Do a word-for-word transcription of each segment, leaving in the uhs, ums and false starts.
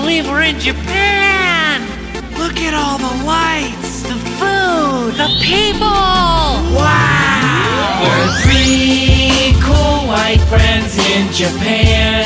believe we're in Japan! Look at all the lights! The food! The people! Wow! We're three cool white friends in Japan.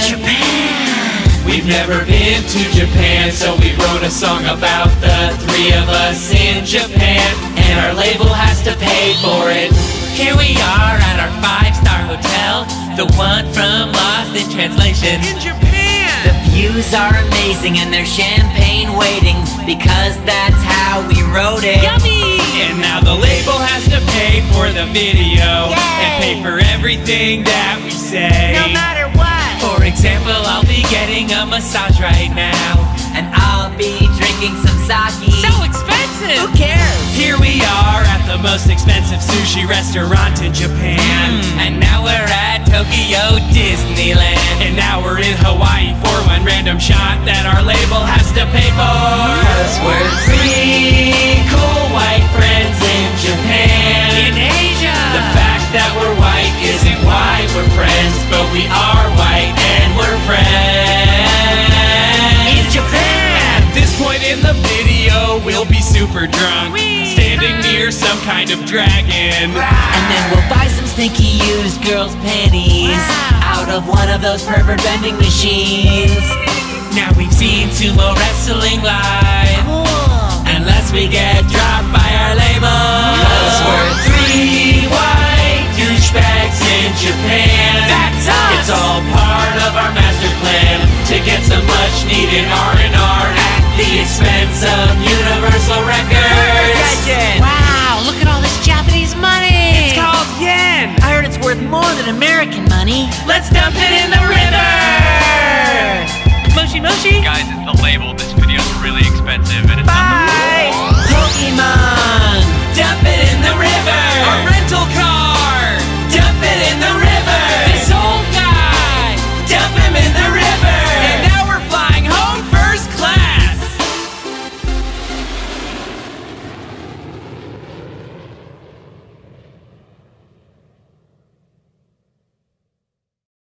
Japan! We've never been to Japan, so we wrote a song about the three of us in Japan, and our label has to pay for it. Here we are at our five-star hotel, the one from Lost in Translation. In Japan! The views are amazing and there's champagne waiting, because that's how we wrote it. Yummy! And now the label has to pay for the video, and pay for everything that we say. No matter what! For example, I'll be getting a massage right now, And I'll be drinking some sake. So expensive! Who cares? Here we are at the most expensive sushi restaurant in Japan. and now we're at Tokyo Disneyland. And now we're in Hawaii for one random shot that our label has to pay for. Cause we're three cool white friends in Japan. In Asia! The fact that we're white isn't why we're friends, but we are white and we're friends. In Japan! At this point in the video, we'll be super drunk, standing near some kind of dragon. And then we'll buy some stinky used girls' panties out of one of those pervert vending machines. Now we've seen sumo wrestling live, Cool. unless we get dropped by our label. Cause we're three white douchebags in Japan. That's us! It's all part of our master plan to get some much needed R and R at the expense of Universal Records. Wow, look at all this Japanese money! It's called yen! I heard it's worth more than American money. Let's dump it in the river! Moshi Moshi! Guys, it's the label. This video's really expensive.